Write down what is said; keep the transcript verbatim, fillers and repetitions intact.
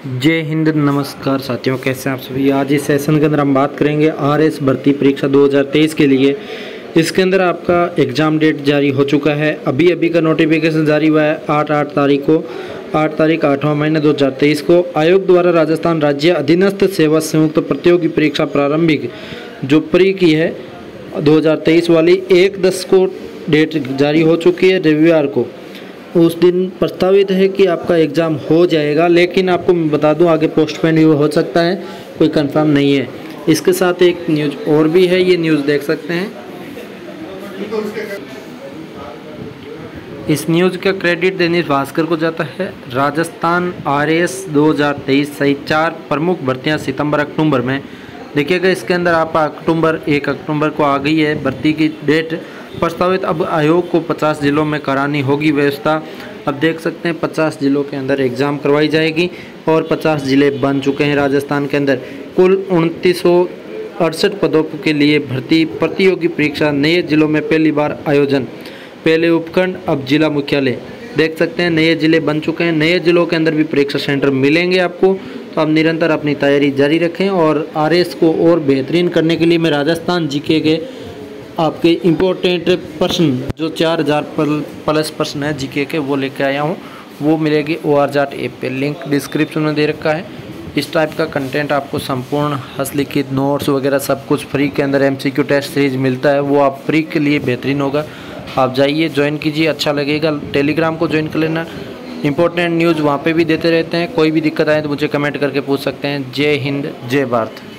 जय हिंद। नमस्कार साथियों, कैसे हैं आप सभी। आज इस सेशन के अंदर हम बात करेंगे आरएस भर्ती परीक्षा दो हज़ार तेईस के लिए। इसके अंदर आपका एग्ज़ाम डेट जारी हो चुका है। अभी अभी का नोटिफिकेशन जारी हुआ है आठ आठ तारीख को आठ तारीख आठवां महीना दो हज़ार तेईस को। आयोग द्वारा राजस्थान राज्य अधीनस्थ सेवा संयुक्त प्रतियोगी परीक्षा प्रारंभिक जो प्री की है दो हज़ार तेईस वाली एक दस को डेट जारी हो चुकी है। रविवार को उस दिन प्रस्तावित है कि आपका एग्ज़ाम हो जाएगा, लेकिन आपको मैं बता दूं आगे पोस्टपोन भी हो सकता है, कोई कंफर्म नहीं है। इसके साथ एक न्यूज़ और भी है, ये न्यूज़ देख सकते हैं। इस न्यूज़ का क्रेडिट दैनिक भास्कर को जाता है। राजस्थान आरएएस दो हज़ार तेईस सहित चार प्रमुख भर्तियां सितंबर अक्टूबर में। देखिएगा इसके अंदर आप अक्टूबर एक अक्टूबर को आ गई है भर्ती की डेट प्रस्तावित। अब आयोग को पचास जिलों में करानी होगी व्यवस्था। अब देख सकते हैं पचास जिलों के अंदर एग्ज़ाम करवाई जाएगी और पचास ज़िले बन चुके हैं राजस्थान के अंदर। कुल उनतीस सौ अड़सठ पदों के लिए भर्ती प्रतियोगी परीक्षा नए जिलों में पहली बार आयोजन। पहले उपखंड, अब जिला मुख्यालय। देख सकते हैं नए ज़िले बन चुके हैं। नए ज़िलों के अंदर भी परीक्षा सेंटर मिलेंगे आपको। तो आप निरंतर अपनी तैयारी जारी रखें और आरएस को और बेहतरीन करने के लिए मैं राजस्थान जीके के आपके इम्पोर्टेंट प्रश्न जो चार हज़ार प्लस प्रश्न है जीके के वो लेके आया हूँ। वो मिलेगी ओ आर जाट ऐप पे, लिंक डिस्क्रिप्शन में दे रखा है। इस टाइप का कंटेंट आपको संपूर्ण हस्तलिखित नोट्स वगैरह सब कुछ फ्री के अंदर एमसीक्यू टेस्ट सीरीज मिलता है। वो आप फ्री के लिए बेहतरीन होगा। आप जाइए ज्वाइन कीजिए, अच्छा लगेगा। टेलीग्राम को ज्वाइन कर लेना। इंपॉर्टेंट न्यूज़ वहाँ पे भी देते रहते हैं। कोई भी दिक्कत आए तो मुझे कमेंट करके पूछ सकते हैं। जय हिंद, जय भारत।